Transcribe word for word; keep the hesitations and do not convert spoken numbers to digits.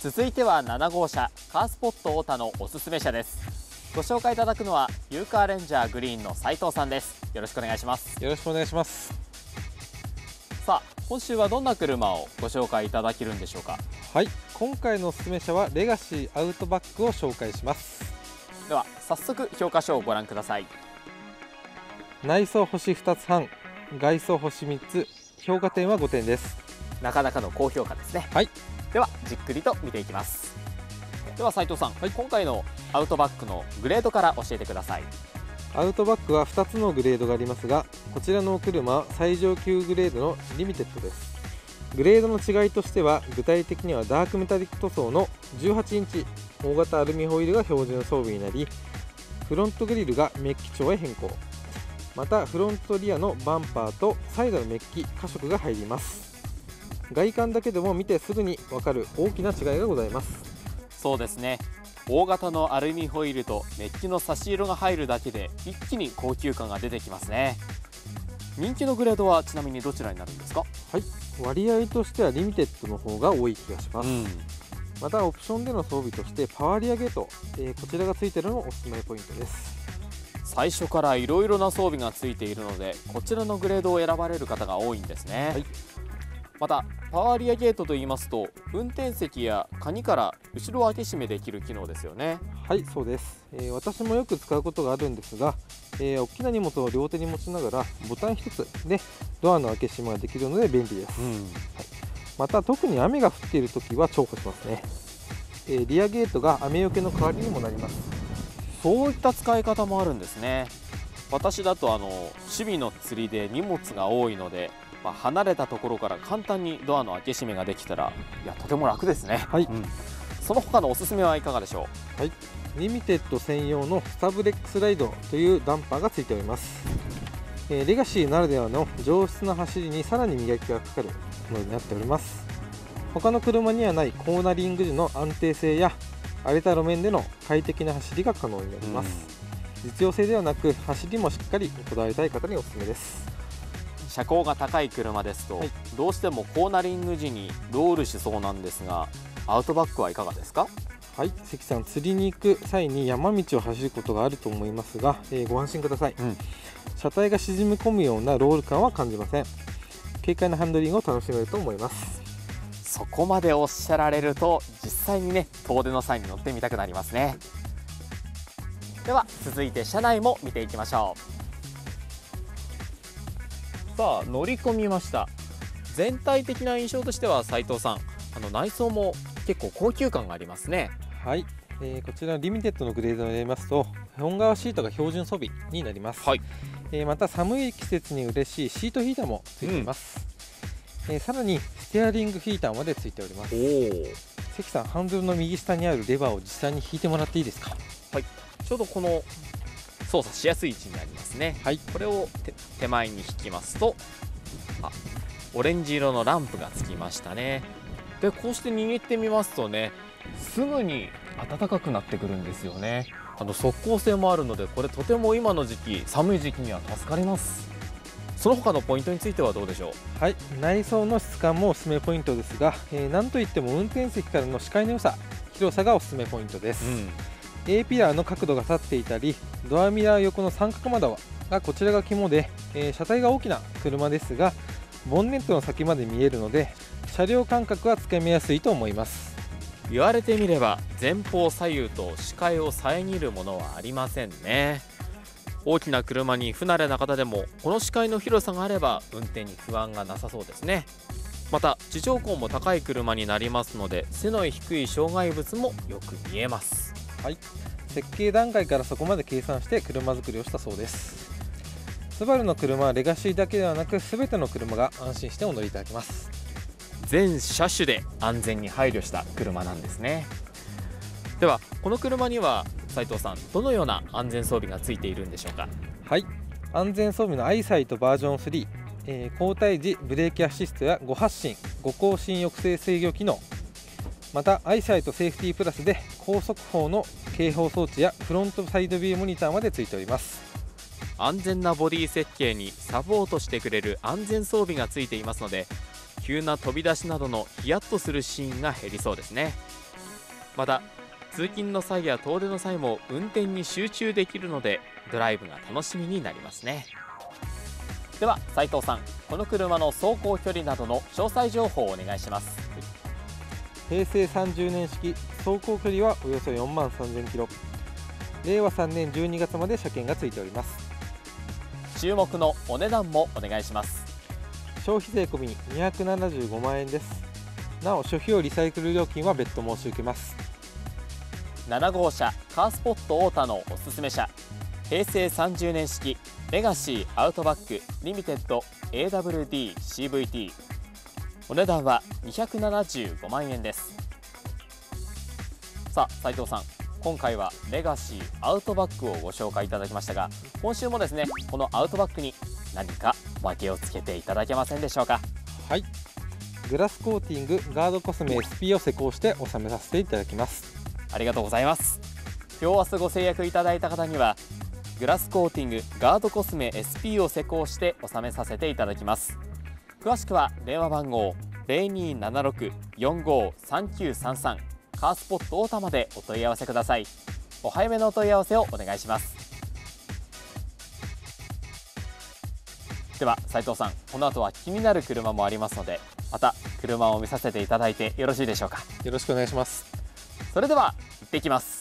続いてはなな号車カースポット太田のおすすめ車です。ご紹介いただくのはユーカーレンジャーグリーンの斉藤さんです。よろしくお願いします。 よろしくお願いします。 さあ、今週はどんな車をご紹介いただけるんでしょうか。 はい、今回のおすすめ車はレガシーアウトバックを紹介します。 では早速評価書をご覧ください。 内装星ふたつはん、外装星みっつ、評価点はごてんです。 なかなかの高評価ですね。 はい、 ではじっくりと見ていきます。では斉藤さん、はい、今回のアウトバックのグレードから教えてください。 アウトバックはふたつのグレードがありますが、こちらのお車は最上級グレードのリミテッドです。グレードの違いとしては、具体的にはダークメタリック塗装のじゅうはちインチ大型アルミホイールが標準装備になり、フロントグリルがメッキ調へ変更、またフロントリアのバンパーとサイドのメッキ加色が入ります。外観だけでも見てすぐに分かる大きな違いがございます。 そうですね、大型のアルミホイールとメッキの差し色が入るだけで一気に高級感が出てきますね。人気のグレードはちなみにどちらになるんですか。 はい、割合としてはリミテッドの方が多い気がします。うん、またオプションでの装備としてパワーリアゲート、えー、こちらがついているのもおすすめポイントです。 最初からいろいろな装備がついているので、こちらのグレードを選ばれる方が多いんですね。はい、またパワーリアゲートといいますと、運転席やカニから後ろ開け閉めできる機能ですよね。 はい、そうです。えー、私もよく使うことがあるんですが、えー、大きな荷物を両手に持ちながらボタンひとつでドアの開け閉めができるので便利です。うん、はい、また特に雨が降っている時は重宝しますね。えー、リアゲートが雨よけの代わりにもなります。 そういった使い方もあるんですね。私だとあの趣味の釣りで荷物が多いので、まあ、離れたところから簡単にドアの開け閉めができたら、いやとても楽ですね。はい、うん、その他のおすすめはいかがでしょう。はい、リミテッド専用のスタブレックスライドというダンパーがついております。えー、レガシーならではの上質な走りにさらに磨きがかかるものになっております。他の車にはないコーナリング時の安定性や荒れた路面での快適な走りが可能になります。うん、実用性ではなく走りもしっかりこだわりたい方におすすめです。 車高が高い車ですと、はい、どうしてもコーナリング時にロールしそうなんですが、アウトバックはいかがですか。 はい、関さん、釣りに行く際に山道を走ることがあると思いますが、えー、ご安心ください。うん、車体が沈み込むようなロール感は感じません。軽快なハンドリングを楽しめると思います。 そこまでおっしゃられると、実際にね、遠出の際に乗ってみたくなりますね。では続いて車内も見ていきましょう。さあ、乗り込みました。全体的な印象としては斉藤さん、あの内装も結構高級感がありますね。 はい、えー、こちらリミテッドのグレードになりますと、本革シートが標準装備になります。はい、えー、また寒い季節に嬉しいシートヒーターもついています。うん、えー、さらにステアリングヒーターまでついております。お関さん、ハンドルの右下にあるレバーを実際に引いてもらっていいですか。 はい、ちょうどこの操作しやすい位置にありますね。はい、これを 手, 手前に引きますと、あ、オレンジ色のランプがつきましたね。でこうして握ってみますとね、すぐに暖かくなってくるんですよね。あの速効性もあるので、これとても今の時期、寒い時期には助かります。その他のポイントについてはどうでしょう。 はい、内装の質感もおすすめポイントですが、えー、なんといっても運転席からの視界の良さ、広さがおすすめポイントです。うん、A ピラーの角度が立っていたり、ドアミラー横の三角窓がこちらが肝で、えー、車体が大きな車ですがボンネットの先まで見えるので、車両感覚はつかみやすいと思います。 言われてみれば前方左右と視界を遮るものはありませんね。大きな車に不慣れな方でもこの視界の広さがあれば運転に不安がなさそうですね。また地上高も高い車になりますので、背の低い障害物もよく見えます。 はい、設計段階からそこまで計算して車作りをしたそうです。スバルの車はレガシーだけではなく、全ての車が安心してお乗りいただけます。 全車種で安全に配慮した車なんですね。ではこの車には斉藤さん、どのような安全装備がついているんでしょうか。 はい、安全装備のアイサイトバージョンスリー、えー、交代時ブレーキアシストや誤発進誤更新抑制制御機能、またアイサイトセーフティープラスで高速砲の警報装置やフロントサイドビューモニターまでついております。 安全なボディ設計にサポートしてくれる安全装備がついていますので、急な飛び出しなどのヒヤッとするシーンが減りそうですね。 また通勤の際や遠出の際も運転に集中できるのでドライブが楽しみになりますね。では斉藤さん、この車の走行距離などの詳細情報をお願いします。 へいせいさんじゅうねん式、走行距離はおよそよんまんさんぜんキロ、れいわさんねんじゅうにがつまで車検がついております。 注目のお値段もお願いします。 消費税込みにひゃくななじゅうごまんえんです。なお諸費用リサイクル料金は別途申し受けます。 ななごうしゃカースポット太田のおすすめ車、へいせいさんじゅうねん式レガシーアウトバックリミテッド エーダブリューディーシーブイティー、 お値段はにひゃくななじゅうごまんえんです。さあ斉藤さん、今回はレガシーアウトバックをご紹介いただきましたが、今週もですねこのアウトバックに何かおまけをつけていただけませんでしょうか。 はい、グラスコーティングガードコスメ エスピー を施工して納めさせていただきます。 ありがとうございます。今日明日ご制約いただいた方にはグラスコーティングガードコスメ エスピー を施工して納めさせていただきます。詳しくは電話番号 ゼロにーななろく よんごーさんきゅうさんさん カースポット太田までお問い合わせください。お早めのお問い合わせをお願いします。では斉藤さん、この後は気になる車もありますので、また車を見させていただいてよろしいでしょうか。 よろしくお願いします。 それでは行ってきます。